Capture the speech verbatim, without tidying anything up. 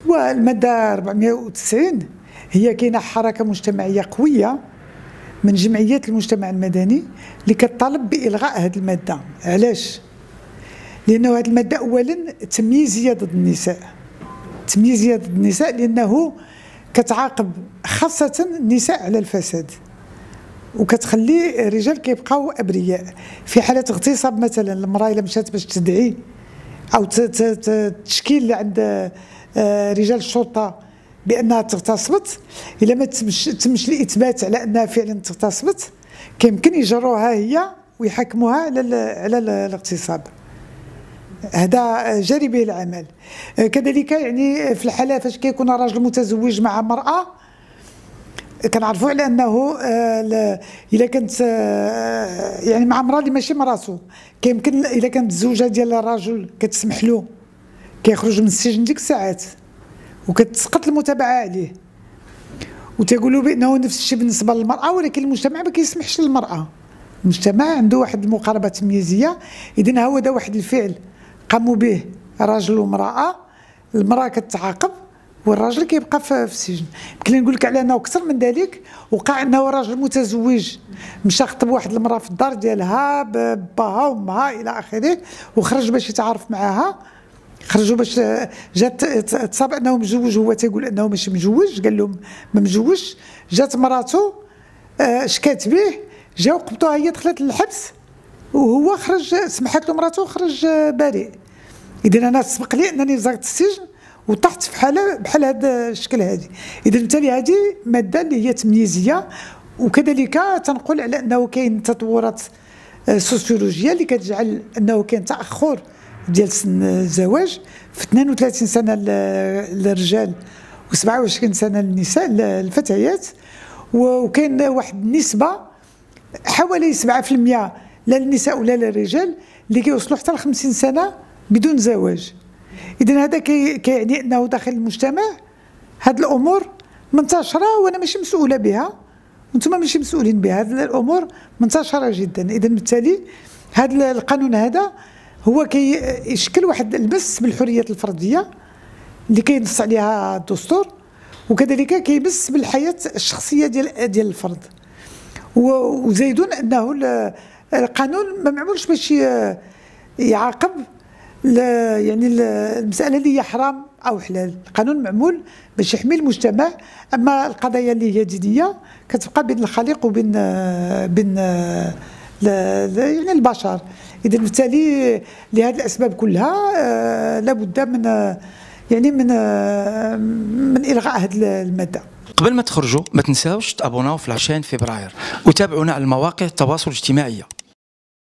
والمادة أربعمائة وتسعين هي كاينه حركة مجتمعية قوية من جمعيات المجتمع المدني اللي كتطالب بإلغاء هذه المادة. علاش؟ لأنه هذه المادة أولا تمييزية ضد النساء، تمييزية ضد النساء لأنه كتعاقب خاصة النساء على الفساد، وكتخلي الرجال كيبقاو أبرياء. في حالة اغتصاب مثلا المرأة إلا مشات باش تدعي أو تشكيل عند رجال الشرطة بأنها تغتصبت، إلا ما تمش الإثبات على أنها فعلا تغتصبت كيمكن يجروها هي ويحكموها على على الاغتصاب. هذا جاري به العمل. كذلك يعني في الحالة فاش كيكون راجل متزوج مع امرأة كنعرفوا على انه الا كانت يعني مع امراه اللي ماشي مراسو كيمكن الا كانت الزوجه ديال الرجل كتسمح له كيخرج من السجن ديك الساعات وكتسقط المتابعه عليه، وتيقولوا بانه نفس الشيء بالنسبه للمراه، ولكن المجتمع ما كيسمحش للمراه. المجتمع عنده واحد المقاربه تمييزيه. اذا هو ده واحد الفعل قاموا به رجل وامراه، المراه كتعاقب والراجل كيبقى في السجن. يمكن نقول لك على انه اكثر من ذلك وقع انه راجل متزوج مشى خطب واحد المراه في الدار ديالها باباها وامها الى اخره، وخرج باش يتعارف معها، خرجوا باش جات تصاب انه مزوج، هو تيقول انه ماشي مزوج، قال لهم ما مزوجش. جات مراته شكات به، جاو قبطوها هي دخلت للحبس وهو خرج، سمحت له مراته وخرج بريء. اذا انا سبق لي انني زرت السجن وطحت في حاله بحال هذا الشكل هذه. اذا بالتالي هذه ماده اللي هي تمييزيه. وكذلك تنقول على انه كاين تطورات سوسيولوجيه اللي كتجعل انه كاين تاخر ديال سن الزواج في اثنين وثلاثين سنه للرجال وسبعة وعشرين سنه للنساء الفتيات، وكاين واحد النسبه حوالي سبعة في المئة لا للنساء ولا للرجال اللي كيوصلوا حتى ل خمسين سنه بدون زواج. إذا هذا كيعني أنه داخل المجتمع هذه الأمور منتشرة وأنا ماشي مسؤولة بها وأنتم ماشي مسؤولين بها. هذه الأمور منتشرة جدا. إذا بالتالي هذا القانون هذا هو كيشكل واحد المس بالحريات الفردية اللي كينص عليها الدستور، وكذلك كيمس بالحياة الشخصية ديال ديال الفرد. وزايدون أنه القانون ما معمولش باش يعاقب لا يعني المسألة اللي هي حرام أو حلال. القانون معمول باش يحمي المجتمع، أما القضايا اللي هي دينية كتبقى بين الخالق وبين بين يعني البشر. إذا بالتالي لهذه الأسباب كلها لابد من يعني من من إلغاء هذه المادة. قبل ما تخرجوا ما تنساوش تابوناو في العشرين فبراير وتابعونا على المواقع التواصل الاجتماعي.